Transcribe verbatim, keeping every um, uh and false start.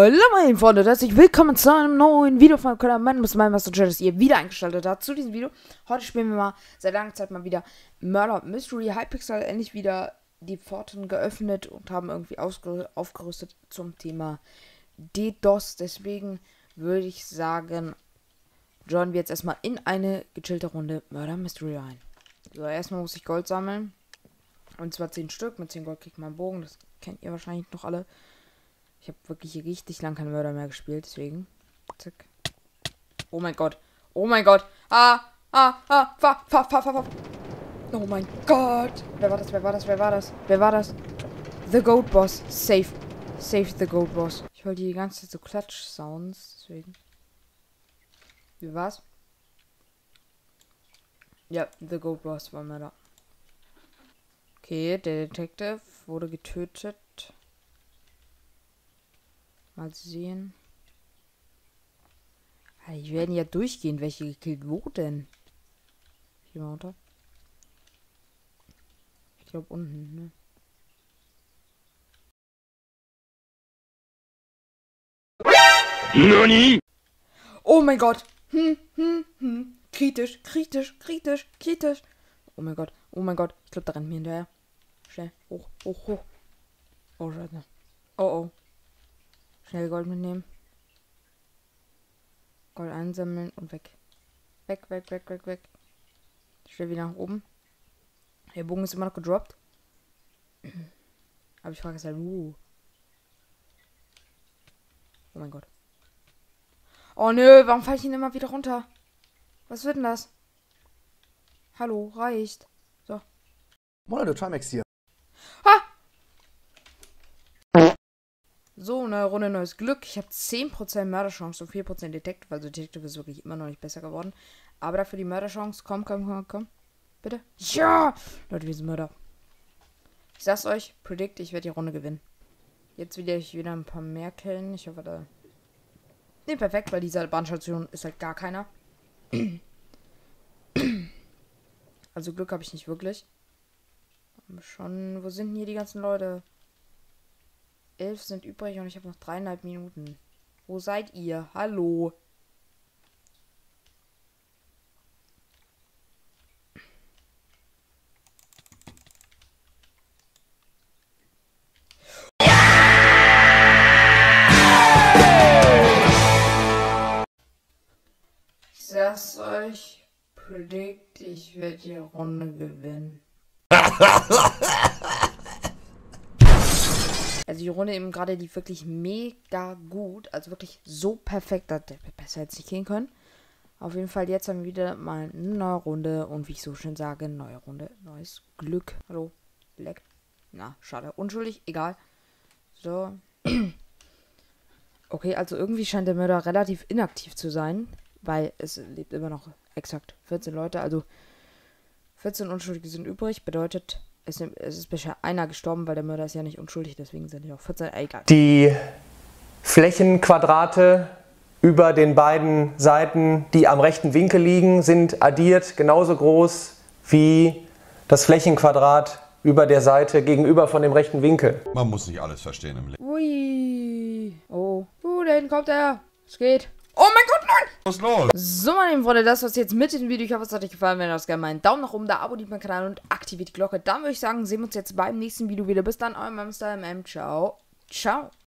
Hallo meine Freunde, herzlich willkommen zu einem neuen Video von Kanal Mann muss mein Master Chat, das ihr wieder eingeschaltet habt zu diesem Video. Heute spielen wir mal seit langer Zeit mal wieder Murder Mystery. Hypixel endlich wieder die Pforten geöffnet und haben irgendwie aufgerüstet zum Thema DDoS. Deswegen würde ich sagen, joinen wir jetzt erstmal in eine gechillte Runde Murder Mystery ein. So, erstmal muss ich Gold sammeln. Und zwar zehn Stück. Mit zehn Gold kriegt man einen Bogen. Das kennt ihr wahrscheinlich noch alle. Ich habe wirklich richtig lang keinen Mörder mehr gespielt, deswegen. Zack. Oh mein Gott. Oh mein Gott. Ah, ah, ah. Fahr, fahr, fahr, fahr, fahr. Oh mein Gott. Wer war das? Wer war das? Wer war das? Wer war das? The Goat Boss. Safe. Safe the Goat Boss. Ich wollte die ganze Zeit so Klatsch-Sounds, deswegen. Wie war's? Ja, The Goat Boss war Mörder. Okay, der Detective wurde getötet. Mal sehen. Die werden ja durchgehen, welche gekillt wurden. Hier mal runter. Ich glaube unten, ne? Nani? Oh mein Gott. Hm, hm, hm. Kritisch, kritisch, kritisch, kritisch. Oh mein Gott, oh mein Gott. Ich glaube, da rennt mir hinterher. Schnell. Hoch, hoch, hoch. Oh, Scheiße. Oh, oh. Schnell Gold mitnehmen. Gold einsammeln und weg. Weg, weg, weg, weg, weg. Schnell wieder nach oben. Der Bogen ist immer noch gedroppt. Aber ich frage es halt, uh. Oh mein Gott. Oh nö, warum falle ich ihn immer wieder runter? Was wird denn das? Hallo, reicht. So. Moin, der Trimax hier. Ha! So, neue Runde, neues Glück. Ich habe zehn Prozent Mörderchance und vier Prozent Detective. Also Detective ist wirklich immer noch nicht besser geworden. Aber dafür die Mörderchance. Komm, komm, komm, komm. Bitte. Ja! Leute, wir sind Mörder. Ich sag's euch, predict, ich werde die Runde gewinnen. Jetzt will ich wieder ein paar mehr killen. Ich hoffe, da... Ne, perfekt, weil diese Bahnstation ist halt gar keiner. Also Glück habe ich nicht wirklich. Schon, wo sind denn hier die ganzen Leute? Elf sind übrig und ich habe noch dreieinhalb Minuten. Wo seid ihr? Hallo? Ich sag's euch, predict, ich werde die Runde gewinnen. Also die Runde eben gerade, die wirklich mega gut, also wirklich so perfekt, dass der besser jetzt nicht gehen können. Auf jeden Fall, jetzt haben wir wieder mal eine neue Runde und wie ich so schön sage, neue Runde, neues Glück. Hallo, leck. Na, schade, unschuldig, egal. So. Okay, also irgendwie scheint der Mörder relativ inaktiv zu sein, weil es lebt immer noch exakt vierzehn Leute, also vierzehn Unschuldige sind übrig, bedeutet... Es ist bisher einer gestorben, weil der Mörder ist ja nicht unschuldig, deswegen sind die auch vierzehn. Egal. Die Flächenquadrate über den beiden Seiten, die am rechten Winkel liegen, sind addiert genauso groß wie das Flächenquadrat über der Seite gegenüber von dem rechten Winkel. Man muss nicht alles verstehen im Leben. Ui. Oh. Uh, da hinten kommt er. Es geht. Oh mein Gott, nein! Was ist los? So, meine lieben Freunde, das war's jetzt mit diesem Video. Ich hoffe, es hat euch gefallen. Wenn euch das gerne mal einen Daumen nach oben da, abonniert meinen Kanal und aktiviert die Glocke. Dann würde ich sagen, sehen wir uns jetzt beim nächsten Video wieder. Bis dann, euer Mamster M M. Ciao. Ciao.